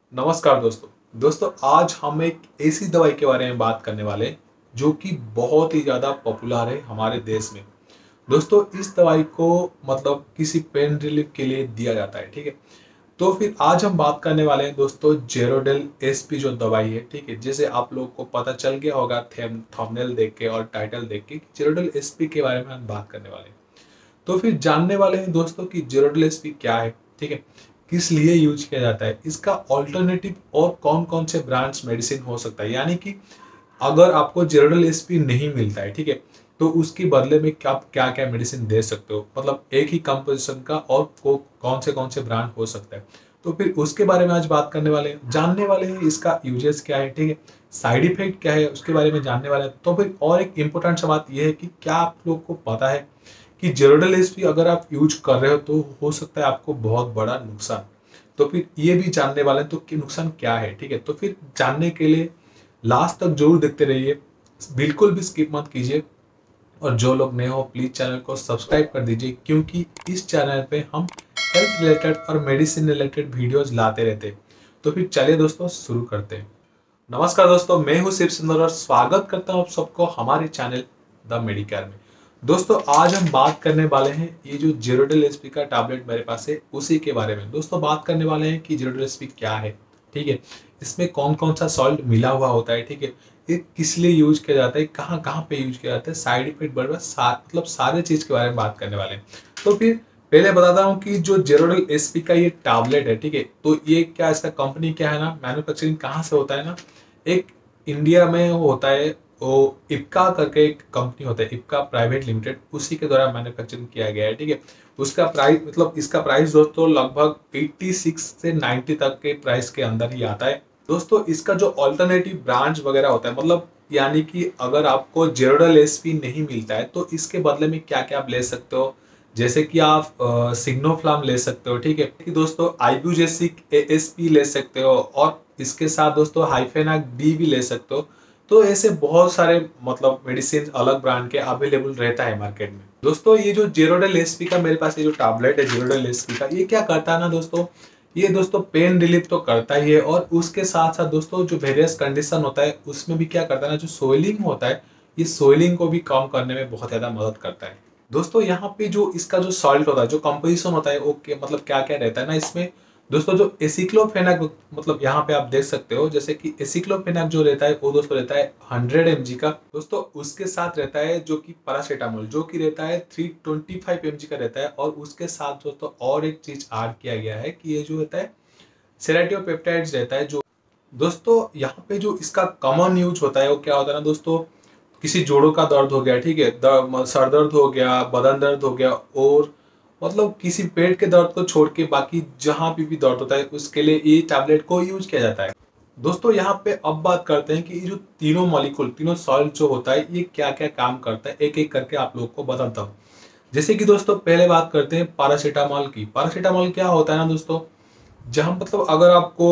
नमस्कार दोस्तों आज हम एक ऐसी दवाई के बारे में बात करने वाले हैं जो कि बहुत ही ज़्यादा पॉपुलर है हमारे देश में। दोस्तों इस दवाई को मतलब किसी पेन रिलीफ के लिए दिया जाता है, ठीक है। तो फिर आज हम बात करने वाले हैं दोस्तों जेरोडेल एसपी जो दवाई है, ठीक है। जैसे आप लोगों को पता चल गया होगा थंबनेल देख के और टाइटल देख के जेरोडेल एसपी के बारे में हम बात करने वाले हैं। तो फिर जानने वाले हैं दोस्तों कि जेरोडेल एसपी क्या है, ठीक है, किस लिए यूज किया जाता है, इसका ऑल्टरनेटिव और कौन कौन से ब्रांड्स मेडिसिन हो सकता है। यानी कि अगर आपको जेरोडेल एसपी नहीं मिलता है, ठीक है, तो उसके बदले में आप क्या क्या मेडिसिन दे सकते हो, मतलब एक ही कंपोजिशन का और कौन से ब्रांड हो सकता है। तो फिर उसके बारे में आज बात करने वाले हैं, जानने वाले हैं इसका यूजेस क्या है, ठीक है, साइड इफेक्ट क्या है उसके बारे में जानने वाले हैं। तो फिर और एक इम्पोर्टेंट सा बात यह है कि क्या आप लोग को पता है कि जेरोडेल एसपी अगर आप यूज कर रहे हो तो हो सकता है आपको बहुत बड़ा नुकसान। तो फिर ये भी जानने वाले हैं तो कि नुकसान क्या है, ठीक है। तो फिर जानने के लिए लास्ट तक जरूर देखते रहिए, बिल्कुल भी स्किप मत कीजिए। और जो लोग नए हो प्लीज चैनल को सब्सक्राइब कर दीजिए, क्योंकि इस चैनल पे हम हेल्थ रिलेटेड और मेडिसिन रिलेटेड वीडियोस लाते रहते हैं। तो फिर चलिए दोस्तों शुरू करते हैं। नमस्कार दोस्तों, मैं हूं शिव सुंदर और स्वागत करता हूं आप सबको हमारे चैनल द मेडिकेयर में। दोस्तों आज हम बात करने वाले हैं ये जो जेरोडेल एसपी का टैबलेट मेरे पास है उसी के बारे में। दोस्तों बात करने वाले हैं कि जेरोडेल एसपी क्या है, ठीक है, इसमें कौन कौन सा सॉल्ट मिला हुआ होता है, ठीक है, ये किस लिए यूज किया जाता है, कहाँ कहाँ पे यूज किया जाता है, साइड इफेक्ट मतलब सारे चीज के बारे में बात करने वाले हैं। तो फिर पहले बताता हूँ कि जो जेरोडेल एसपी का ये टैबलेट है, ठीक है, तो ये क्या इसका कंपनी क्या है ना, मैन्युफैक्चरिंग कहाँ से होता है ना, एक इंडिया में वो होता है, वो इप्का करके एक कंपनी होता है, इप्का प्राइवेट लिमिटेड, उसी के द्वारा मैन्युफैक्चरिंग किया गया है, ठीक है। उसका प्राइस मतलब इसका प्राइस दोस्तों लगभग 86 से 90 तक के प्राइस के अंदर ही आता है। दोस्तों इसका जो ऑल्टरनेटिव ब्रांड्स वगैरह होता है, मतलब यानी कि अगर आपको जेरोडेल एसपी नहीं मिलता है तो इसके बदले में क्या क्या आप ले सकते हो, जैसे कि आप सिग्नोफ्लाम ले सकते हो, ठीक है, कि दोस्तों आइब्यूजेसिक एएसपी ले सकते हो, और इसके साथ दोस्तों हाइफेनाक डी भी ले सकते हो। तो ऐसे बहुत सारे मतलब मेडिसिन अलग ब्रांड के अवेलेबल रहता है मार्केट में। दोस्तों ये जो जेरोडेल एसपी का मेरे पास ये जो टैबलेट है जेरोडेल एसपी का, ये क्या करता है ना दोस्तों, ये दोस्तों पेन रिलीफ तो करता ही है, और उसके साथ साथ दोस्तों जो वेरियस कंडीशन होता है उसमें भी क्या करता है ना, जो सोइलिंग होता है, ये सोइलिंग को भी कम करने में बहुत ज्यादा मदद करता है। दोस्तों यहाँ पे जो इसका जो सॉल्ट होता है, जो कंपोजिशन होता है, वो मतलब क्या क्या रहता है ना इसमें। दोस्तों जो एसिक्लोफेनाक, मतलब यहाँ पे आप देख सकते हो, जैसे कि एसिक्लोफेनाक जो रहता है वो दोस्तों रहता है 100 mg का। दोस्तों उसके साथ रहता है जो कि पैरासीटामोल, जो कि रहता है 325 mg का रहता है। और उसके साथ दोस्तों और एक चीज ऐड किया गया है कि ये जो रहता है सेराटियोपेप्टाइड्स रहता है। जो दोस्तों यहाँ पे जो इसका कॉमन यूज होता है वो क्या होता है ना दोस्तों, किसी जोड़ों का दर्द हो गया, ठीक है, सर दर्द हो गया, बदन दर्द हो गया, और मतलब किसी पेट के दर्द को छोड़ के बाकी जहां भी दर्द होता है उसके लिए ये टैबलेट को यूज किया जाता है। दोस्तों यहाँ पे अब बात करते हैं कि ये जो तीनों मॉलिक्यूल, तीनों सॉल्ट जो होता है, ये क्या क्या काम करता है, एक एक करके आप लोगों को बताता हूँ। जैसे कि दोस्तों पहले बात करते हैं पैरासीटामोल की। पैरासीटामोल क्या होता है ना दोस्तों, जहाँ मतलब अगर आपको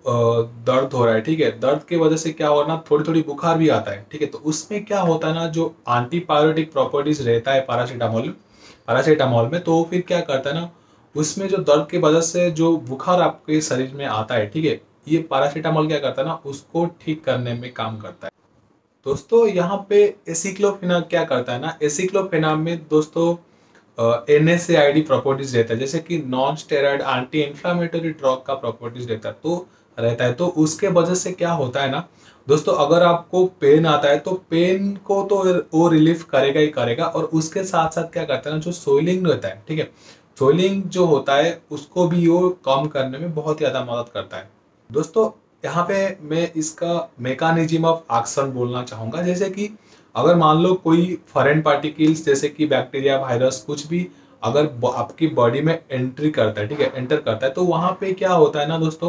दर्द हो रहा है, ठीक है, दर्द की वजह से क्या हो ना, थोड़ी थोड़ी बुखार भी आता है, ठीक है, तो उसमें क्या होता है ना, जो एंटीपायरेटिक प्रॉपर्टीज रहता है पैरासीटामोल पैरासीटामोल में, तो वो फिर क्या करता है ना, उसमें जो दर्द की वजह से जो बुखार आपके शरीर में आता है, ठीक है, ये पैरासीटामोल क्या करता है ना, उसको ठीक करने में काम करता है। दोस्तों यहाँ पे एसिक्लोफेनाक क्या करता है ना, एसिक्लोफेनाक में दोस्तों NSAID प्रॉपर्टीज रहता है, जैसे कि non steroid anti inflammatory drug का प्रॉपर्टीज रहता है। तो उसके वजह से क्या होता है ना दोस्तों, अगर आपको पेन आता है तो पेन को तो वो रिलीफ करेगा ही करेगा, और उसके साथ साथ क्या करता है ना, जो सोइलिंग रहता है, ठीक है, सोइलिंग जो होता है उसको भी वो कम करने में बहुत ज्यादा मदद करता है। दोस्तों यहाँ पे मैं इसका मैकेनिज्म ऑफ एक्शन बोलना चाहूंगा। जैसे कि अगर मान लो कोई फॉरेन पार्टिकल्स जैसे कि बैक्टीरिया, वायरस, कुछ भी अगर आपकी बॉडी में एंट्री करता है, ठीक है, एंटर करता है, तो वहां पे क्या होता है ना दोस्तों,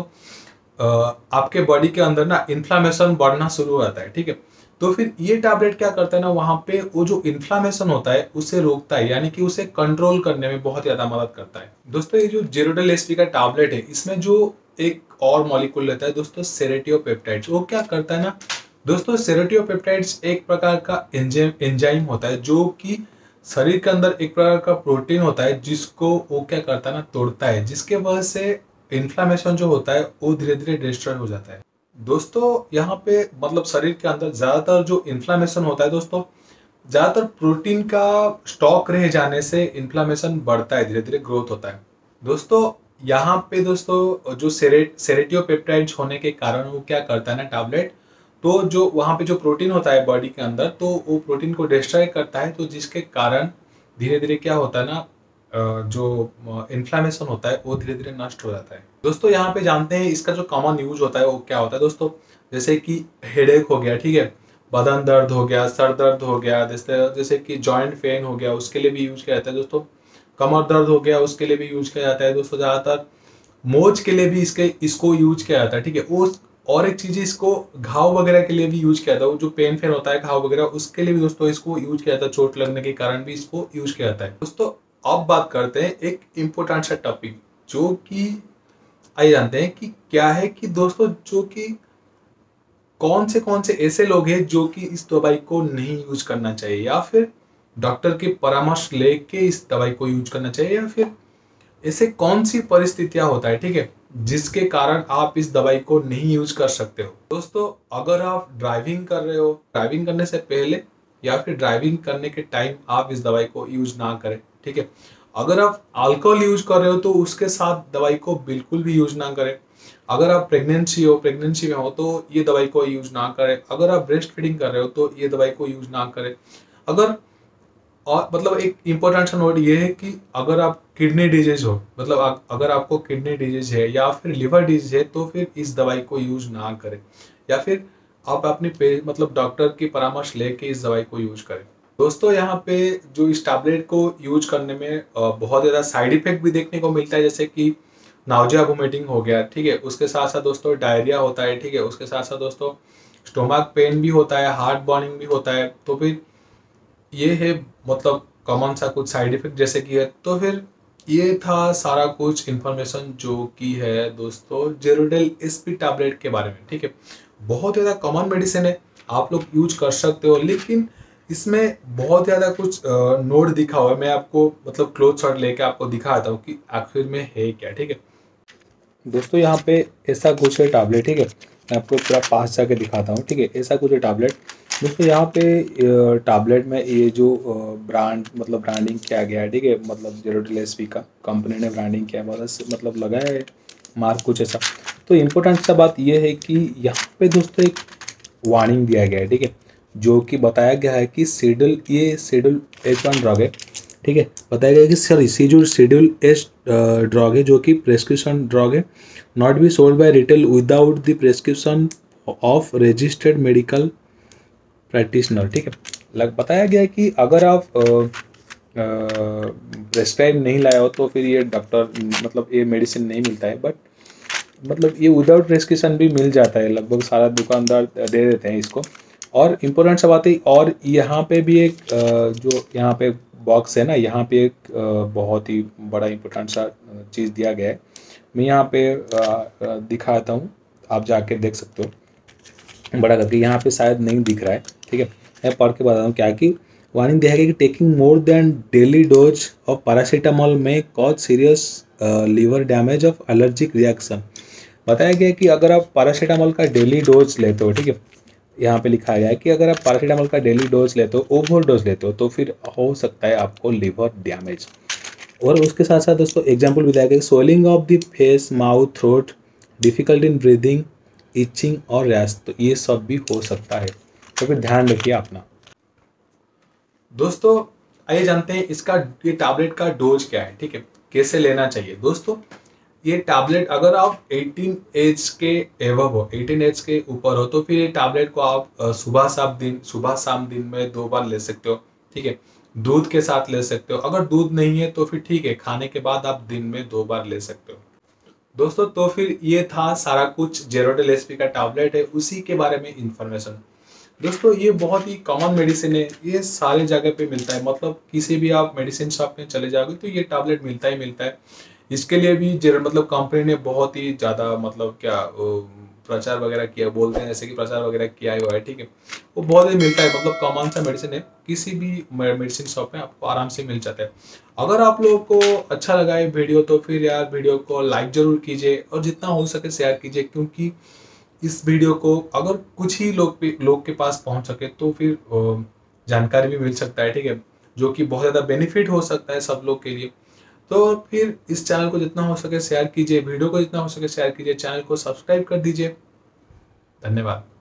आपके बॉडी के अंदर ना इन्फ्लामेशन बढ़ना शुरू हो जाता है, ठीक है। तो फिर ये टैबलेट क्या करता है ना, वहां पे वो जो इन्फ्लामेशन होता है उसे रोकता है, यानी कि उसे कंट्रोल करने में बहुत ज्यादा मदद करता है। दोस्तों ये जो जेरोडेल एसपी का टैबलेट है, इसमें जो एक और मॉलिक्यूल रहता है दोस्तों, सेरेटियोपेप्टाइड्स, वो क्या करता है ना दोस्तों, सेरोटियोपेप्टाइड्स एक प्रकार का एंजाइम होता है, जो कि शरीर के अंदर एक प्रकार का प्रोटीन होता है जिसको वो क्या करता है ना, तोड़ता है, जिसके वजह से इन्फ्लामेशन जो होता है वो धीरे धीरे डिस्ट्रॉय हो जाता है। दोस्तों यहाँ पे मतलब शरीर के अंदर ज़्यादातर जो इन्फ्लामेशन होता है दोस्तों, ज़्यादातर प्रोटीन का स्टॉक रह जाने से इन्फ्लामेशन बढ़ता है, धीरे धीरे ग्रोथ होता है। दोस्तों यहाँ पे दोस्तों जो सेरेटियोपेप्टाइड्स होने के कारण वो क्या करता है ना टैबलेट, तो जो वहाँ पे जो प्रोटीन होता है बॉडी के अंदर, तो वो प्रोटीन को डिस्ट्रॉय करता है, तो जिसके कारण धीरे धीरे क्या होता है ना, जो इन्फ्लामेशन होता है वो धीरे धीरे नष्ट हो जाता है। दोस्तों यहाँ पे जानते हैं इसका जो कॉमन यूज होता है वो क्या होता है दोस्तों, जैसे कि हेडेक हो गया, ठीक है, बदन दर्द हो गया, सर दर्द हो गया, जैसे कि जॉइंट पेन हो गया, उसके लिए भी यूज किया जाता है दोस्तों। कमर दर्द हो गया, उसके लिए भी यूज किया जाता है दोस्तों। ज़्यादातर मोच के लिए भी इसको यूज किया जाता है, ठीक है। और एक चीज, इसको घाव वगैरह के लिए भी यूज किया जाता है, वो जो पेन फेन होता है घाव वगैरह, उसके लिए भी दोस्तों इसको यूज किया जाता है, चोट लगने के कारण भी इसको यूज किया जाता है दोस्तों। अब बात करते हैं एक इम्पोर्टेंट सा टॉपिक, जो कि आइए जानते हैं कि क्या है कि दोस्तों, जो कि कौन से ऐसे लोग हैं जो कि इस दवाई को नहीं यूज करना चाहिए, या फिर डॉक्टर की परामर्श लेके इस दवाई को यूज करना चाहिए, या फिर ऐसे कौन सी परिस्थितियां होता है, ठीक है, जिसके कारण आप इस दवाई को नहीं यूज कर सकते हो। दोस्तों अगर आप ड्राइविंग कर रहे हो, ड्राइविंग करने से पहले या फिर ड्राइविंग करने के टाइम आप इस दवाई को यूज ना करें, ठीक है। अगर आप अल्कोहल यूज कर रहे हो तो उसके साथ दवाई को बिल्कुल भी यूज ना करें। अगर आप प्रेगनेंसी में हो तो ये दवाई को यूज ना करें। अगर आप ब्रेस्ट फीडिंग कर रहे हो तो ये दवाई को यूज ना करें। अगर और मतलब एक इम्पोर्टेंट सा नोट ये है कि अगर आप किडनी डिजीज हो, मतलब अगर आपको किडनी डिजीज है या फिर लिवर डिजीज है, तो फिर इस दवाई को यूज ना करें, या फिर आप अपनी मतलब डॉक्टर की परामर्श लेके इस दवाई को यूज करें। दोस्तों यहाँ पे जो इस टैबलेट को यूज करने में बहुत ज़्यादा साइड इफेक्ट भी देखने को मिलता है, जैसे कि नाउजिया वोमिटिंग हो गया, ठीक है। उसके साथ साथ दोस्तों डायरिया होता है, ठीक है। उसके साथ साथ दोस्तों स्टोमक पेन भी होता है, हार्ट बर्निंग भी होता है। तो फिर ये है मतलब कॉमन सा कुछ साइड इफेक्ट जैसे कि है। तो फिर ये था सारा कुछ इन्फॉर्मेशन जो कि है दोस्तों जेरोडेल एसपी टैबलेट के बारे में, ठीक है। बहुत ज़्यादा कॉमन मेडिसिन है, आप लोग यूज कर सकते हो, लेकिन इसमें बहुत ज़्यादा कुछ नोट दिखा हुआ है। मैं आपको मतलब क्लोज शॉट लेके आपको दिखाता हूँ कि आखिर में है क्या, ठीक है। दोस्तों यहाँ पे ऐसा कुछ है टैबलेट, ठीक है। मैं आपको पूरा पास जाके दिखाता हूँ, ठीक है। ऐसा कुछ है टैबलेट दोस्तों। यहाँ पे टैबलेट में ये जो ब्रांड मतलब ब्रांडिंग किया गया है, ठीक है, मतलब जेरोडेल एसपी का कंपनी ने ब्रांडिंग किया है, बस मतलब लगा है मार्क कुछ ऐसा। तो इम्पोर्टेंट सा बात ये है कि यहाँ पे दोस्तों एक वार्निंग दिया गया है, ठीक है, जो कि बताया गया है कि शेड्यूल H1 ड्रग है, ठीक है। बताया गया है कि सर इसी जो शेड्यूल एस ड्रग है, जो कि प्रेस्क्रिप्शन ड्रग है, not be sold by retail without the prescription of registered medical practitioner, ठीक है। बताया गया है कि अगर आप प्रेस्क्राइब नहीं लाए हो तो फिर ये डॉक्टर मतलब ये मेडिसिन नहीं मिलता है, बट मतलब ये विदाउट प्रेस्क्रिप्शन भी मिल जाता है, लगभग सारा दुकानदार दे देते हैं इसको। और इम्पोर्टेंट सा बात है, और यहाँ पे भी एक जो यहाँ पे बॉक्स है ना, यहाँ पे एक बहुत ही बड़ा इम्पोर्टेंट सा चीज़ दिया गया है। मैं यहाँ पे दिखाता हूँ, आप जाके देख सकते हो बड़ा करके। यहाँ पे शायद नहीं दिख रहा है, ठीक है। मैं पढ़ के बताता हूँ क्या कि वार्निंग दिया गया कि taking more than daily dose of paracetamol may cause serious liver damage of allergic reaction. बताया गया कि अगर आप पैरासीटामोल का डेली डोज लेते हो, ठीक है, यहाँ पे लिखा गया है कि अगर आप पैरासीटामोल का डेली डोज लेते हो, ओवर डोज लेते हो, तो फिर हो सकता है आपको लिवर डैमेज। और उसके साथ साथ दोस्तों एग्जाम्पल भी दिया गया, swelling of the face, mouth, throat, difficult in breathing, itching और रैश, तो ये सब भी हो सकता है, तो फिर ध्यान रखिए अपना। दोस्तों आइए जानते हैं इसका ये टैबलेट का डोज क्या है, ठीक है, कैसे लेना चाहिए। दोस्तों ये टैबलेट अगर आप 18 एज के एवब हो, 18 एज के ऊपर हो, तो फिर ये टैबलेट को आप सुबह शाम दिन में 2 बार ले सकते हो, ठीक है। दूध के साथ ले सकते हो, अगर दूध नहीं है तो फिर ठीक है, खाने के बाद आप दिन में 2 बार ले सकते हो। दोस्तों तो फिर ये था सारा कुछ जेरोडेल एसपी का टैबलेट है, उसी के बारे में इंफॉर्मेशन। दोस्तों ये बहुत ही कॉमन मेडिसिन है, ये सारे जगह पे मिलता है, मतलब किसी भी आप मेडिसिन शॉप में चले जाओगे तो ये टैबलेट मिलता ही मिलता है। इसके लिए भी मतलब कंपनी ने बहुत ही ज़्यादा मतलब क्या प्रचार वगैरह किया, बोलते हैं जैसे कि प्रचार वगैरह किया हुआ है, ठीक है। वो बहुत ही मिलता है, मतलब कॉमन सा मेडिसिन है, किसी भी मेडिसिन शॉप में आपको आराम से मिल जाता है। अगर आप लोगों को अच्छा लगा ये वीडियो तो फिर यार वीडियो को लाइक ज़रूर कीजिए और जितना हो सके शेयर कीजिए, क्योंकि इस वीडियो को अगर कुछ ही लोग के पास पहुंच सके तो फिर जानकारी भी मिल सकता है, ठीक है, जो कि बहुत ज़्यादा बेनिफिट हो सकता है सब लोग के लिए। तो फिर इस चैनल को जितना हो सके शेयर कीजिए, वीडियो को जितना हो सके शेयर कीजिए, चैनल को सब्सक्राइब कर दीजिए। धन्यवाद।